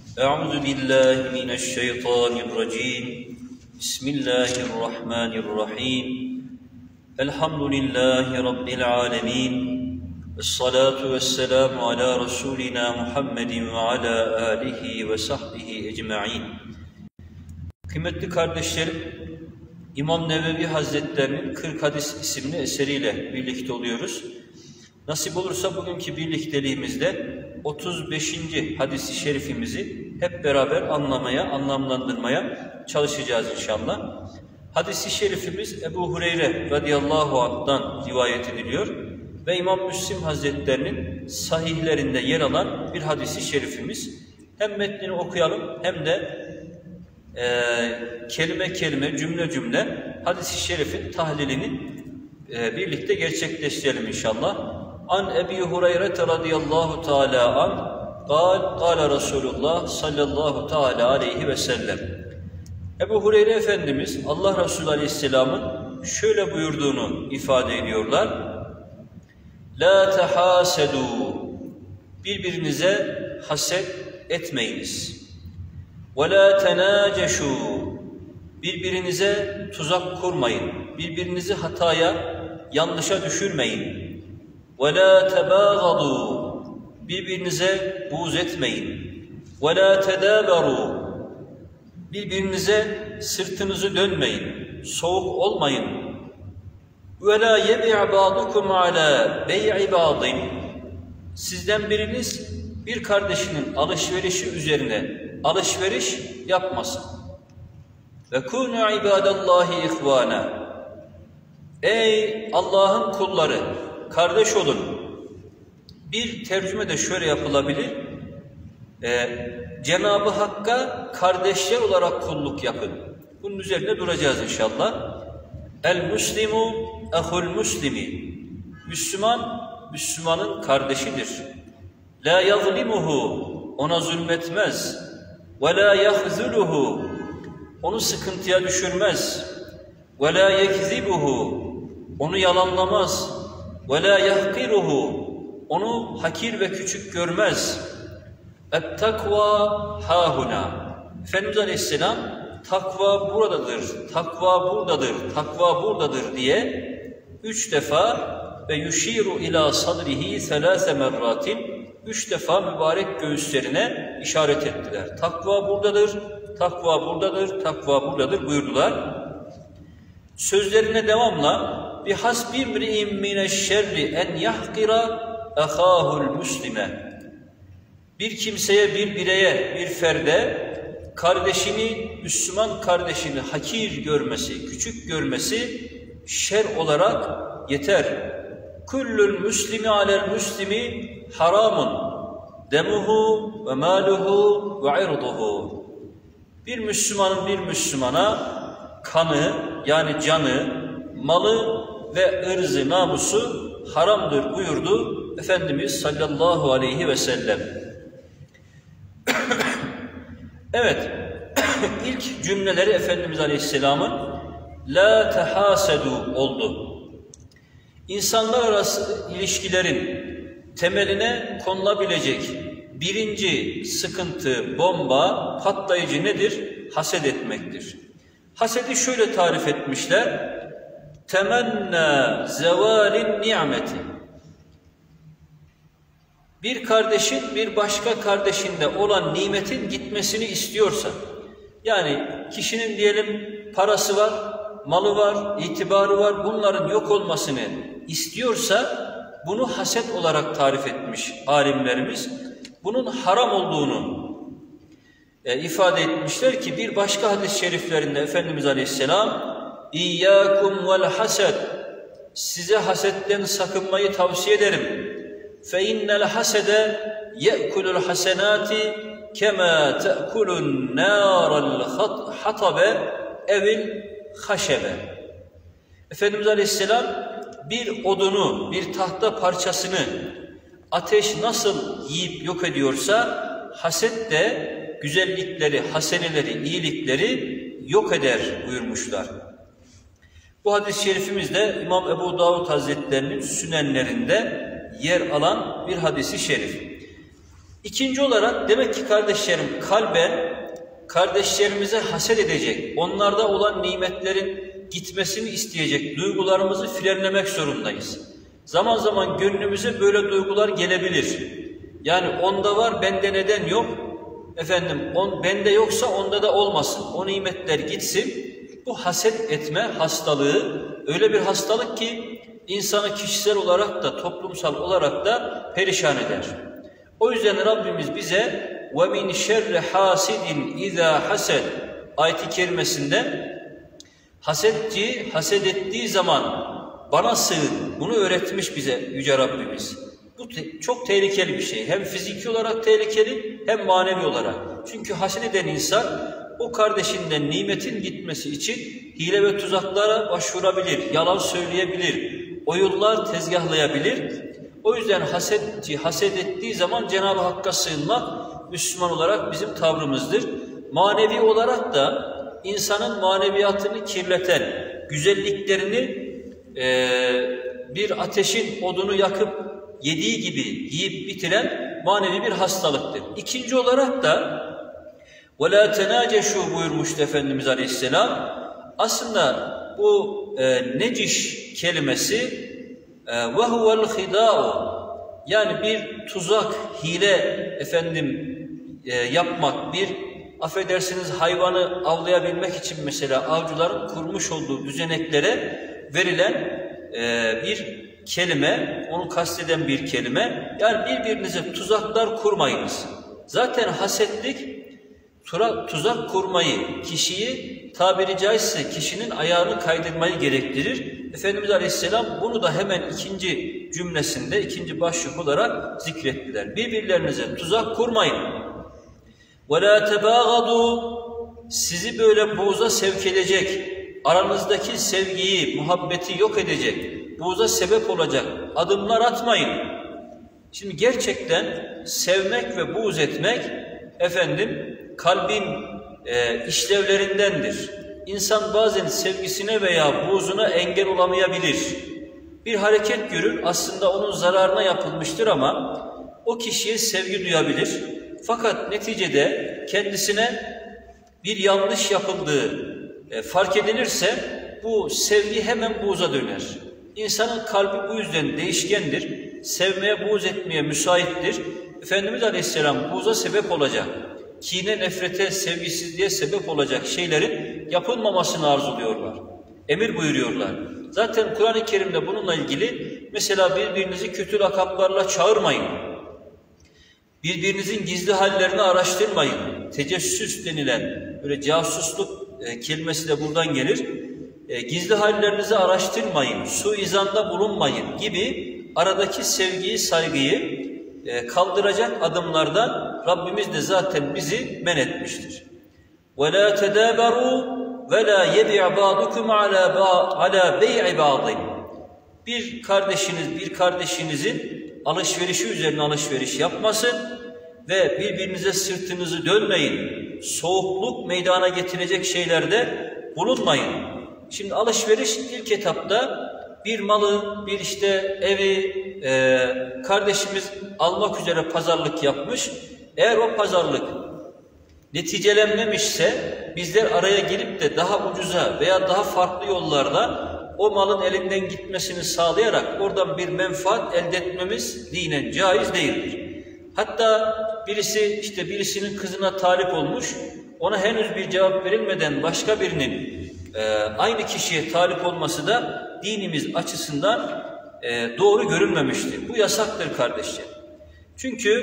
Euzu billahi mineşşeytanirracim. Bismillahirrahmanirrahim. Elhamdülillahi rabbil alamin. Essalatu vesselamu ala Resulina Muhammedin ve ala alihi ve sahbihi ecmaîn. Kıymetli kardeşlerim, İmam Nevevi Hazretlerinin 40 Hadis isimli eseriyle birlikte oluyoruz. Nasip olursa bugünkü birlikteliğimizde 35. hadis-i şerifimizi hep beraber anlamaya, anlamlandırmaya çalışacağız inşallah. Hadis-i şerifimiz Ebu Hureyre radıyallahu anh'dan rivayet ediliyor ve İmam Müslim Hazretlerinin sahihlerinde yer alan bir hadis-i şerifimiz. Hem metnini okuyalım hem de kelime kelime, cümle cümle hadis-i şerifin tahlilini birlikte gerçekleştirelim inşallah. An Ebi Hureyre radıyallahu teala an kâle Resulullah sallallahu teala aleyhi ve sellem. Ebu Hureyre Efendimiz Allah Resulü Aleyhisselam'ın şöyle buyurduğunu ifade ediyorlar. La tehâsedû, birbirinize haset etmeyiniz. Ve la tenâceşû, birbirinize tuzak kurmayın. Birbirinizi hataya, yanlışa düşürmeyin. وَلَا تَبَاغَضُوا, birbirinize buğz etmeyin. وَلَا تَدَابَرُوا, birbirinize sırtınızı dönmeyin, soğuk olmayın. وَلَا يَبِعْ بَعْضُكُمْ عَلَى بَيْعِ بَعْضٍ, sizden biriniz bir kardeşinin alışverişi üzerine alışveriş yapmasın. وَكُونُوا عِبَادَ اللّٰهِ اِخْوَانًا, ey Allah'ın kulları, kardeş olun. Bir tercüme de şöyle yapılabilir. Cenab-ı Hakk'a kardeşler olarak kulluk yapın. Bunun üzerine duracağız inşallah. El-Müslimu ehul-Müslimi, Müslüman, Müslümanın kardeşidir. La yazlimuhu, ona zulmetmez. Ve la yahzuluhu, onu sıkıntıya düşürmez. Ve la yekzibuhu, onu yalanlamaz. وَلَا يَحْقِرُهُ, onu hakir ve küçük görmez. اَتْتَقْوَى هَاهُنَا, Efendimiz Aleyhisselam takva buradadır, takva buradadır, takva buradadır diye 3 defa ve yuşiru ila sadrihi selâse merratin, 3 defa mübarek göğüslerine işaret ettiler. Takva buradadır, takva buradadır, takva buradadır buyurdular. Sözlerine devamla بِحَسْبِ اِمْرِئِمْ مِنَ الشَّرِّ اَنْ يَحْقِرَ اَخَاهُ الْمُسْلِمَ, bir kimseye, bir bireye, bir ferde kardeşini, Müslüman kardeşini hakir görmesi, küçük görmesi şer olarak yeter. كُلُّ الْمُسْلِمِ عَلَى الْمُسْلِمِ حَرَامٌ دَمُهُ وَمَالُهُ وَعِرْضُهُ, bir Müslümanın bir Müslümana kanı, yani canı, malı ve ırzı, namusu haramdır buyurdu Efendimiz sallallahu aleyhi ve sellem. Evet, ilk cümleleri Efendimiz Aleyhisselam'ın la tehasedu oldu. İnsanlar arası ilişkilerin temeline konulabilecek birinci sıkıntı, bomba, patlayıcı nedir? Haset etmektir. Hasedi şöyle tarif etmişler. Temenna zevalin nimeti, bir kardeşin bir başka kardeşinde olan nimetin gitmesini istiyorsa, yani kişinin diyelim parası var, malı var, itibarı var, bunların yok olmasını istiyorsa bunu haset olarak tarif etmiş alimlerimiz. Bunun haram olduğunu ifade etmişler ki bir başka hadis-i şeriflerinde Efendimiz Aleyhisselam İyyâkum vel hased, size hasetten sakınmayı tavsiye ederim. Fe innel hasede ye'kulul hasenati kema te'kulun nâral hatabe evil haşebe. Efendimiz Aleyhisselam bir odunu, bir tahta parçasını ateş nasıl yiyip yok ediyorsa haset de güzellikleri, haseneleri, iyilikleri yok eder buyurmuşlar. Bu hadis-i şerifimizde İmam Ebu Davud Hazretlerinin sünenlerinde yer alan bir hadis-i şerif. İkinci olarak demek ki kardeşlerim kalben kardeşlerimize haset edecek, onlarda olan nimetlerin gitmesini isteyecek duygularımızı frenlemek zorundayız. Zaman zaman gönlümüze böyle duygular gelebilir. Yani onda var, bende neden yok? Efendim, bende yoksa onda da olmasın. O nimetler gitsin. Bu haset etme hastalığı öyle bir hastalık ki insanı kişisel olarak da toplumsal olarak da perişan eder. O yüzden Rabbimiz bize وَمِنْ شَرِّ حَاسِدٍ اِذَا حَسَدٍ ayet-i kerimesinde hasetçi haset ettiği zaman bana sığın. Bunu öğretmiş bize Yüce Rabbimiz. Bu çok tehlikeli bir şey. Hem fiziki olarak tehlikeli hem manevi olarak. Çünkü haset eden insan o kardeşinden nimetin gitmesi için hile ve tuzaklara başvurabilir, yalan söyleyebilir, oyunlar tezgahlayabilir. O yüzden hasetçi haset ettiği zaman Cenab-ı Hakk'a sığınmak Müslüman olarak bizim tavrımızdır. Manevi olarak da insanın maneviyatını kirleten, güzelliklerini bir ateşin odunu yakıp yediği gibi yiyip bitiren manevi bir hastalıktır. İkinci olarak da وَلَا تَنَاجَشُوا buyurmuştu Efendimiz Aleyhisselam. Aslında bu neciş kelimesi وَهُوَ الْخِدَاءُ yani bir tuzak, hile yapmak, bir affedersiniz hayvanı avlayabilmek için mesela avcıların kurmuş olduğu düzeneklere verilen bir kelime, onu kasteden bir kelime. Yani birbirinize tuzaklar kurmayınız. Zaten hasetlik tuzak kurmayı, kişiyi tabiri caizse kişinin ayağını kaydırmayı gerektirir. Efendimiz Aleyhisselam bunu da hemen ikinci cümlesinde, ikinci başlık olarak zikrettiler. Birbirlerinize tuzak kurmayın. وَلَا تَبَاغَضُوا sizi böyle buğza sevk edecek, aranızdaki sevgiyi, muhabbeti yok edecek, buğza sebep olacak adımlar atmayın. Şimdi gerçekten sevmek ve buğz etmek kalbin işlevlerindendir. İnsan bazen sevgisine veya buğzuna engel olamayabilir. Bir hareket görür, aslında onun zararına yapılmıştır ama o kişiye sevgi duyabilir. Fakat neticede kendisine bir yanlış yapıldığı fark edilirse bu sevgi hemen buğza döner. İnsanın kalbi bu yüzden değişkendir. Sevmeye, buğz etmeye müsaittir. Efendimiz Aleyhisselam buğza sebep olacak, kine, nefrete, sevgisizliğe sebep olacak şeylerin yapılmamasını arzuluyorlar. Emir buyuruyorlar. Zaten Kur'an-ı Kerim'de bununla ilgili mesela birbirinizi kötü lakaplarla çağırmayın. Birbirinizin gizli hallerini araştırmayın. Tecessüs denilen, böyle casusluk kelimesi de buradan gelir. Gizli hallerinizi araştırmayın, suizanda bulunmayın gibi aradaki sevgiyi, saygıyı kaldıracak adımlardan Rabbimiz de zaten bizi men etmiştir. وَلَا تَدَابَرُوا وَلَا يَبِعْ بَعْضُكُمْ عَلَى بَيْعِ بَعْضٍ bir kardeşinizin alışverişi üzerine alışveriş yapmasın ve birbirinize sırtınızı dönmeyin. Soğukluk meydana getirecek şeylerde bulunmayın. Şimdi alışveriş ilk etapta bir malı, bir evi kardeşimiz almak üzere pazarlık yapmış. Eğer o pazarlık neticelenmemişse bizler araya girip de daha ucuza veya daha farklı yollarla o malın elinden gitmesini sağlayarak oradan bir menfaat elde etmemiz dinen caiz değildir. Hatta birisinin kızına talip olmuş, ona henüz bir cevap verilmeden başka birinin aynı kişiye talip olması da dinimiz açısından doğru görülmemiştir. Bu yasaktır kardeşler. Çünkü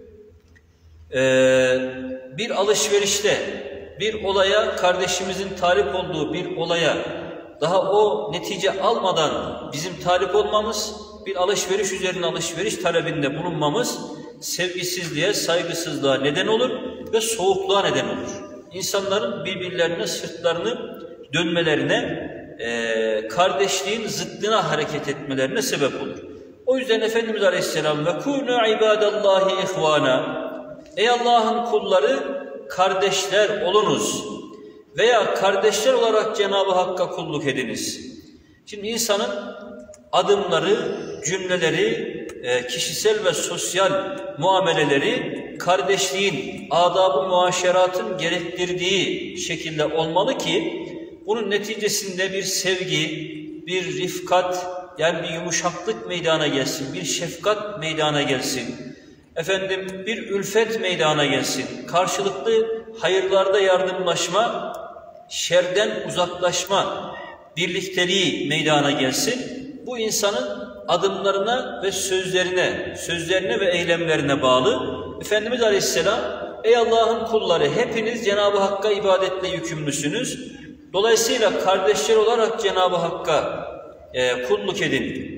bir alışverişte bir olaya, kardeşimizin talip olduğu bir olaya daha o netice almadan bizim talip olmamız, bir alışveriş üzerine alışveriş talebinde bulunmamız sevgisizliğe, saygısızlığa neden olur ve soğukluğa neden olur. İnsanların birbirlerine sırtlarını dönmelerine, kardeşliğin zıddına hareket etmelerine sebep olur. O yüzden Efendimiz Aleyhisselam ve kûnû ibâdallâhi ihvâna ey Allah'ın kulları kardeşler olunuz veya kardeşler olarak Cenab-ı Hakk'a kulluk ediniz. Şimdi insanın adımları, cümleleri, kişisel ve sosyal muameleleri kardeşliğin, adab-ı muaşeratın gerektirdiği şekilde olmalı ki bunun neticesinde bir sevgi, bir rifkat, yani bir yumuşaklık meydana gelsin, bir şefkat meydana gelsin. Efendim bir ülfet meydana gelsin. Karşılıklı hayırlarda yardımlaşma, şerden uzaklaşma, birlikteliği meydana gelsin. Bu insanın adımlarına ve sözlerine ve eylemlerine bağlı. Efendimiz Aleyhisselam, ey Allah'ın kulları, hepiniz Cenab-ı Hakk'a ibadetle yükümlüsünüz. Dolayısıyla kardeşler olarak Cenab-ı Hakk'a kulluk edin.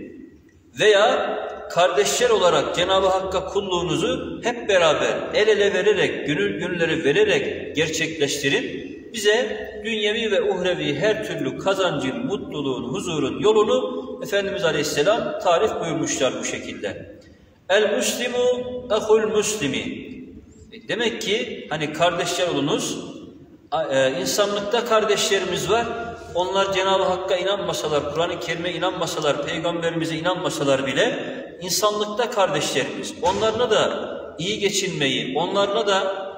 Veya kardeşler olarak Cenab-ı Hakk'a kulluğunuzu hep beraber el ele vererek, gönülleri vererek gerçekleştirin. Bize dünyevi ve uhrevi her türlü kazancın, mutluluğun, huzurun yolunu Efendimiz Aleyhisselam tarif buyurmuşlar bu şekilde. El-Müslimu ehul Müslimi. Demek ki hani kardeşler olunuz, insanlıkta kardeşlerimiz var. Onlar Cenab-ı Hakk'a inanmasalar, Kur'an-ı Kerim'e inanmasalar, Peygamberimize inanmasalar bile insanlıkta kardeşlerimiz. Onlarla da iyi geçinmeyi, onlarla da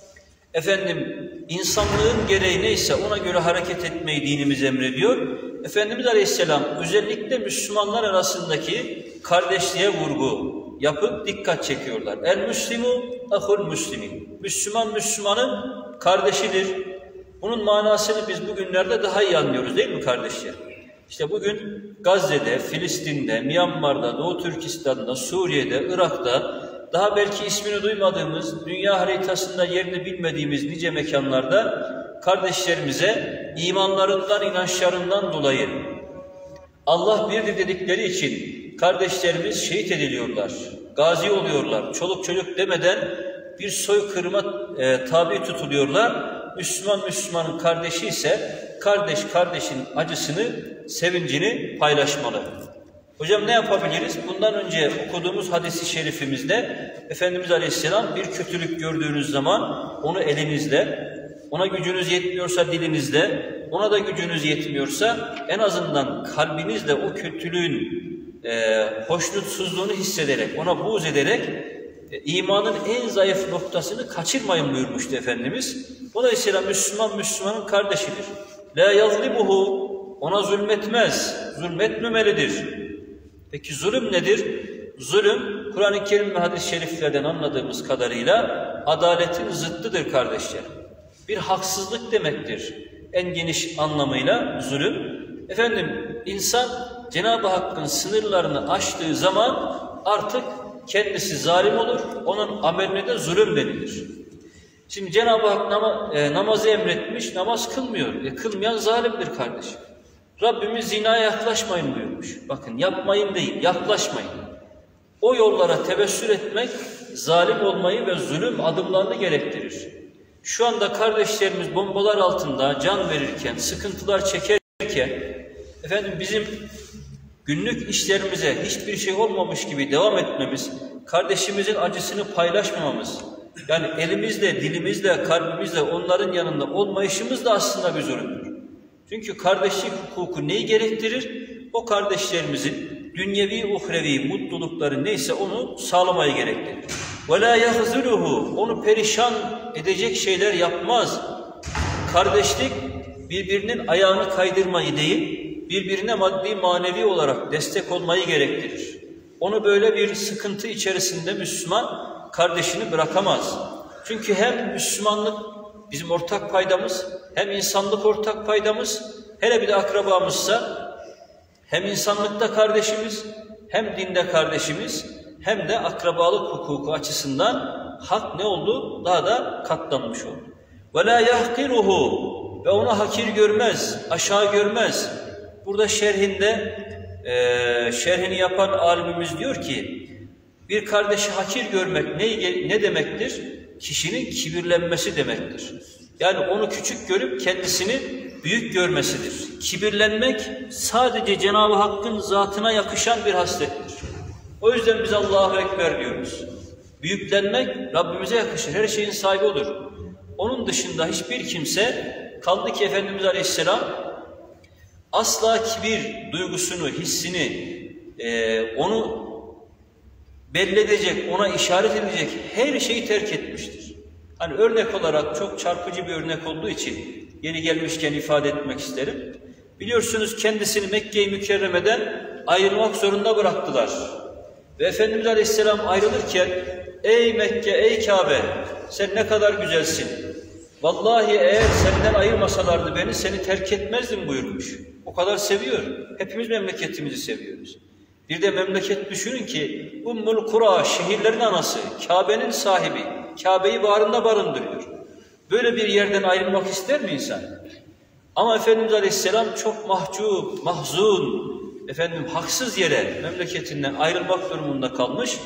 efendim insanlığın gereği neyse ona göre hareket etmeyi dinimiz emrediyor. Efendimiz Aleyhisselam özellikle Müslümanlar arasındaki kardeşliğe vurgu yapıp dikkat çekiyorlar. El-Müslimu ehul Müslimin. Müslüman Müslümanın kardeşidir. Bunun manasını biz bugünlerde daha iyi anlıyoruz değil mi kardeşler? İşte bugün Gazze'de, Filistin'de, Myanmar'da, Doğu Türkistan'da, Suriye'de, Irak'ta, daha belki ismini duymadığımız, dünya haritasında yerini bilmediğimiz nice mekanlarda kardeşlerimize imanlarından, inançlarından dolayı Allah birdir dedikleri için kardeşlerimiz şehit ediliyorlar, gazi oluyorlar, çoluk çocuk demeden bir soykırıma tabi tutuluyorlar. Müslümanın kardeşi ise kardeş kardeşin acısını, sevincini paylaşmalı. Hocam ne yapabiliriz? Bundan önce okuduğumuz hadis-i şerifimizde Efendimiz Aleyhisselam bir kötülük gördüğünüz zaman onu elinizle, ona gücünüz yetmiyorsa dilinizle, ona da gücünüz yetmiyorsa en azından kalbinizle o kötülüğün hoşnutsuzluğunu hissederek, ona buğz ederek imanın en zayıf noktasını kaçırmayın buyurmuştu Efendimiz. Dolayısıyla Müslümanın kardeşidir. La yazlimuhu, ona zulmetmez, zulmetmemelidir. Peki zulüm nedir? Zulüm, Kur'an-ı Kerim ve hadis-i şeriflerden anladığımız kadarıyla adaletin zıttıdır kardeşler. Bir haksızlık demektir. En geniş anlamıyla zulüm. Efendim, insan Cenab-ı Hakk'ın sınırlarını aştığı zaman artık kendisi zalim olur, onun ameline de zulüm denilir. Şimdi Cenab-ı Hak namazı emretmiş, namaz kılmıyor. Kılmayan zalimdir kardeş. Rabbimiz zinaya yaklaşmayın buyurmuş. Bakın yapmayın değil, yaklaşmayın. O yollara tevessül etmek, zalim olmayı ve zulüm adımlarını gerektirir. Şu anda kardeşlerimiz bombalar altında can verirken, sıkıntılar çekerken, efendim bizim günlük işlerimize hiçbir şey olmamış gibi devam etmemiz, kardeşimizin acısını paylaşmamamız, yani elimizle, dilimizle, kalbimizle onların yanında olmayışımız da aslında bir zulümdür. Çünkü kardeşlik hukuku neyi gerektirir? O kardeşlerimizin dünyevi, uhrevi mutlulukları neyse onu sağlamayı gerektirir. وَلَا يَخْزُلُهُ, onu perişan edecek şeyler yapmaz. Kardeşlik birbirinin ayağını kaydırmayı değil, birbirine maddi manevi olarak destek olmayı gerektirir. Onu böyle bir sıkıntı içerisinde Müslüman kardeşini bırakamaz. Çünkü hem Müslümanlık bizim ortak paydamız, hem insanlık ortak paydamız, hele bir de akrabamızsa hem insanlıkta kardeşimiz, hem dinde kardeşimiz, hem de akrabalık hukuku açısından hak ne oldu? Daha da katlanmış oldu. وَلَا يَحْقِرُهُ, ve onu hakir görmez, aşağı görmez. Burada şerhini yapan alimimiz diyor ki, bir kardeşi hakir görmek ne demektir? Kişinin kibirlenmesi demektir. Yani onu küçük görüp kendisini büyük görmesidir. Kibirlenmek sadece Cenab-ı Hakk'ın zatına yakışan bir haslettir. O yüzden biz Allahu Ekber diyoruz. Büyüklenmek Rabbimize yakışır. Her şeyin sahibi olur. Onun dışında hiçbir kimse, kaldı ki Efendimiz Aleyhisselam asla kibir duygusunu, hissini, onu belli edecek, ona işaret edecek her şeyi terk etmiştir. Hani örnek olarak çok çarpıcı bir örnek olduğu için yeni gelmişken ifade etmek isterim. Biliyorsunuz kendisini Mekke-i Mükerreme'den ayrılmak zorunda bıraktılar. Ve Efendimiz Aleyhisselam ayrılırken ey Mekke, ey Kabe sen ne kadar güzelsin. Vallahi eğer senden ayırmasalardı beni seni terk etmezdim buyurmuş. O kadar seviyor. Hepimiz memleketimizi seviyoruz. Bir de memleket düşünün ki Ummul Kura, şehirlerin anası, Kabe'nin sahibi, Kabe'yi bağrında barındırıyor. Böyle bir yerden ayrılmak ister mi insan? Ama Efendimiz Aleyhisselam çok mahcup, mahzun, haksız yere memleketinden ayrılmak durumunda kalmış.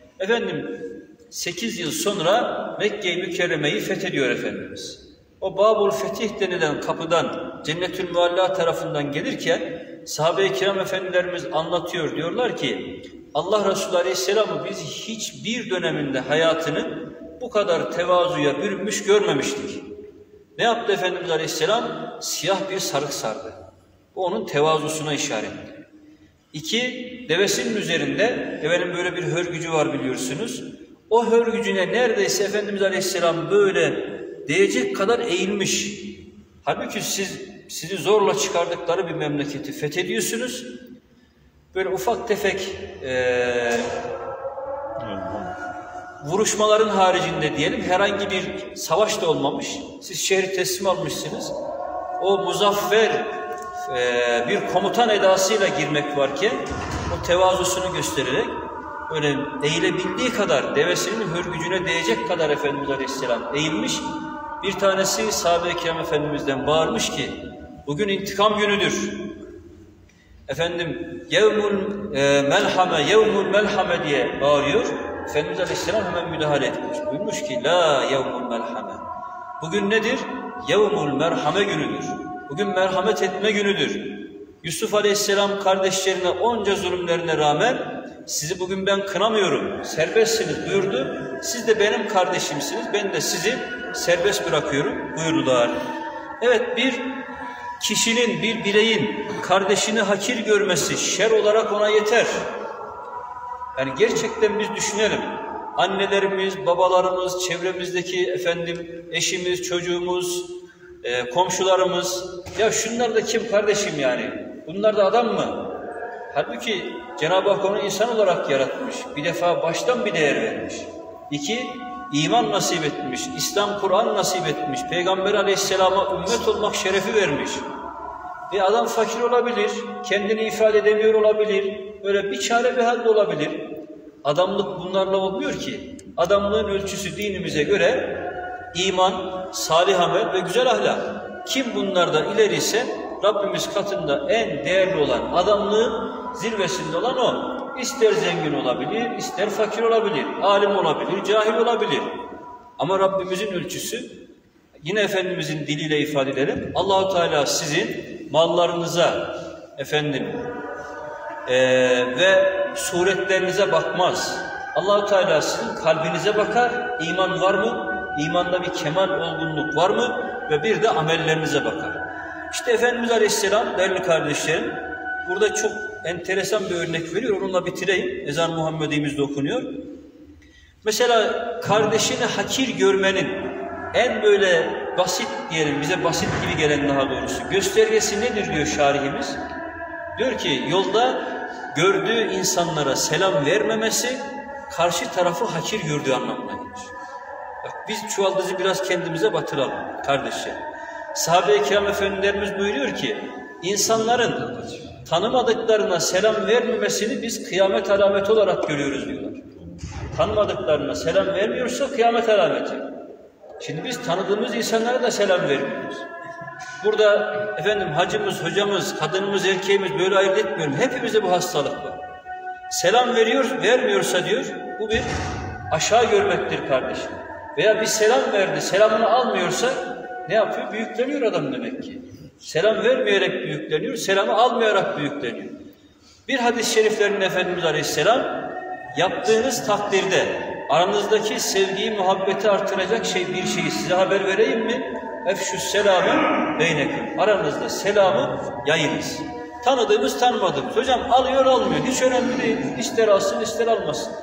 8 yıl sonra Mekke-i Mükerreme'yi fethediyor Efendimiz. O Babul Fetih denilen kapıdan Cennetül Mualla tarafından gelirken sahabe-i kiram efendilerimiz anlatıyor. Diyorlar ki Allah Resulü Aleyhisselam'ı biz hiçbir döneminde hayatını bu kadar tevazuya bürünmüş görmemiştik. Ne yaptı Efendimiz Aleyhisselam? Siyah bir sarık sardı. Bu onun tevazusuna işaret. 2, devesinin üzerinde böyle bir hörgücü var biliyorsunuz. O hörgücüne neredeyse Efendimiz Aleyhisselam böyle değecek kadar eğilmiş. Halbuki sizi zorla çıkardıkları bir memleketi fethediyorsunuz. Böyle ufak tefek vuruşmaların haricinde diyelim herhangi bir savaş da olmamış. Siz şehri teslim almışsınız. O muzaffer bir komutan edasıyla girmek varken o tevazusunu göstererek öyle eğilebildiği kadar devesinin hörgücüne değecek kadar Efendimiz Aleyhisselam eğilmiş. Bir tanesi sahabe-i kiram Efendimiz'den bağırmış ki bugün intikam günüdür. Yevmul melhame, yevmul melhame diye bağırıyor. Efendimiz Aleyhisselam hemen müdahale etmiş. Buyurmuş ki la yevmul melhame. Bugün nedir? Yevmul merhame günüdür. Bugün merhamet etme günüdür. Yusuf Aleyhisselam kardeşlerine onca zulümlerine rağmen sizi bugün ben kınamıyorum, serbestsiniz buyurdu. Siz de benim kardeşimsiniz, ben de sizi serbest bırakıyorum buyurdular. Evet, bir kişinin, bir bireyin kardeşini hakir görmesi şer olarak ona yeter. Yani gerçekten biz düşünelim. Annelerimiz, babalarımız, çevremizdeki eşimiz, çocuğumuz, komşularımız, ya şunlar da kim kardeşim yani? Bunlar da adam mı? Halbuki Cenab-ı Hak onu insan olarak yaratmış. Bir defa baştan bir değer vermiş. 2, iman nasip etmiş. İslam, Kur'an nasip etmiş. Peygamber Aleyhisselam'a ümmet olmak şerefi vermiş. Adam fakir olabilir, kendini ifade edemiyor olabilir, böyle bir çare bir halde olabilir. Adamlık bunlarla olmuyor ki. Adamlığın ölçüsü dinimize göre iman, salih amel ve güzel ahlak. Kim bunlarda ileriyse Rabbimiz katında en değerli olan, adamlığın zirvesinde olan o. İster zengin olabilir, ister fakir olabilir, alim olabilir, cahil olabilir. Ama Rabbimizin ölçüsü, yine Efendimizin diliyle ifade edelim, Allah-u Teala sizin mallarınıza, ve suretlerinize bakmaz. Allah-u Teala sizin kalbinize bakar, iman var mı? İmanda bir kemal, olgunluk var mı? Ve bir de amellerinize bakar. İşte Efendimiz Aleyhisselam, değerli kardeşlerim, burada çok enteresan bir örnek veriyor. Onunla bitireyim. Ezan Muhammedi'mizde okunuyor. Mesela kardeşini hakir görmenin en böyle basit diyelim, bize basit gibi gelen daha doğrusu göstergesi nedir diyor şarihimiz. Diyor ki yolda gördüğü insanlara selam vermemesi karşı tarafı hakir gördüğü anlamına gelir. Bak, biz çuvaldızı biraz kendimize batıralım kardeşler. Sahabe-i kiram efendilerimiz buyuruyor ki insanların tanımadıklarına selam vermemesini biz kıyamet alameti olarak görüyoruz diyorlar. Tanımadıklarına selam vermiyorsa kıyamet alameti. Şimdi biz tanıdığımız insanlara da selam vermiyoruz. Burada hacımız, hocamız, kadınımız, erkeğimiz böyle ayırt etmiyorum. Hepimizde bu hastalık var. Selam veriyor, vermiyorsa diyor, bu bir aşağı görmektir kardeşim. Veya bir selam verdi, selamını almıyorsa ne yapıyor? Büyükleniyor adam demek ki. Selam vermeyerek büyükleniyor, selamı almayarak büyükleniyor. Bir hadis-i şeriflerinde Efendimiz Aleyhisselam, yaptığınız takdirde aranızdaki sevgiyi, muhabbeti artıracak bir şeyi size haber vereyim mi? Efşü's selamı beyneküm. Aranızda selamı yayınız. Tanıdığımız, tanımadığımız. Hocam alıyor, almıyor. Hiç önemli değil. İster alsın, ister almasın.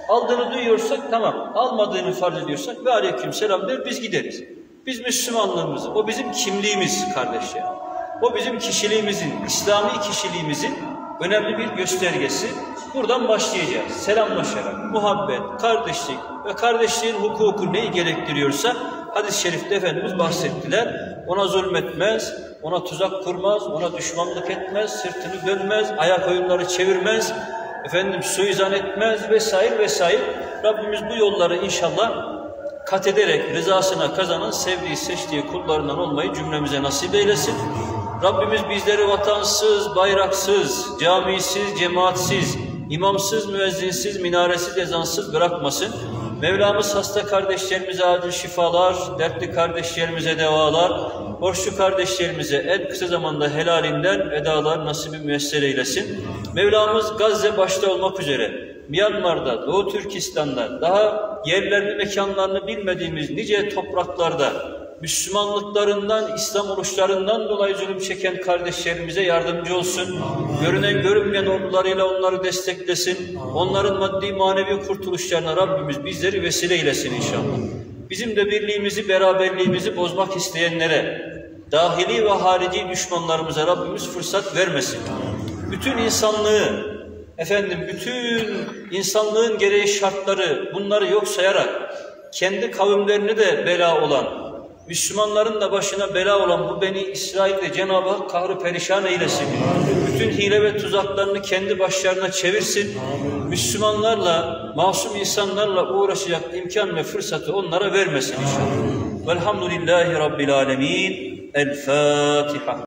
Aldığını duyuyorsak tamam, almadığını farz ediyorsak ve aleykümselam der, biz gideriz. Biz Müslümanlığımızı, o bizim kimliğimiz kardeşler. O bizim kişiliğimizin, İslami kişiliğimizin önemli bir göstergesi. Buradan başlayacağız. Selamlaşarak, muhabbet, kardeşlik ve kardeşliğin hukuku neyi gerektiriyorsa hadis-i şerifte Efendimiz bahsettiler. Ona zulmetmez, ona tuzak kurmaz, ona düşmanlık etmez, sırtını dönmez, ayak oyunları çevirmez, suizan etmez vesaire vesaire. Rabbimiz bu yolları inşallah kat ederek rızasına kazanan, sevdiği, seçtiği kullarından olmayı cümlemize nasip eylesin. Rabbimiz bizleri vatansız, bayraksız, camisiz, cemaatsiz, imamsız, müezzinsiz, minaresiz, ezansız bırakmasın. Mevlamız hasta kardeşlerimize acil şifalar, dertli kardeşlerimize devalar, borçlu kardeşlerimize en kısa zamanda helalinden edalar nasibi müyesser eylesin. Mevlamız Gazze başta olmak üzere Myanmar'da, Doğu Türkistan'da, daha yerlerini, mekanlarını bilmediğimiz nice topraklarda Müslümanlıklarından, İslam oluşlarından dolayı zulüm çeken kardeşlerimize yardımcı olsun. Görünen görünmeyen ordularıyla onları desteklesin. Onların maddi manevi kurtuluşlarına Rabbimiz bizleri vesile eylesin inşallah. Bizim de birliğimizi, beraberliğimizi bozmak isteyenlere, dahili ve harici düşmanlarımıza Rabbimiz fırsat vermesin. Bütün insanlığı, bütün insanlığın gereği şartları, bunları yok sayarak, kendi kavimlerine de bela olan, Müslümanların da başına bela olan bu Beni İsrail'de Cenab-ı Hak kahrı perişan eylesin. Bütün hile ve tuzaklarını kendi başlarına çevirsin. Müslümanlarla, masum insanlarla uğraşacak imkan ve fırsatı onlara vermesin inşallah. Velhamdülillahi Rabbil Alemin. El Fatiha.